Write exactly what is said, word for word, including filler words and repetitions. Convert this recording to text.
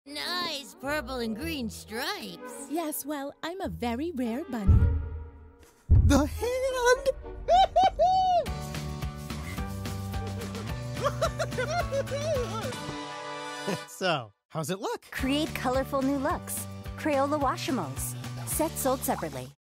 Nice purple and green stripes. Yes, well, I'm a very rare bunny. The hand! So, how's it look? Create colorful new looks. Crayola Washimals. Set sold separately.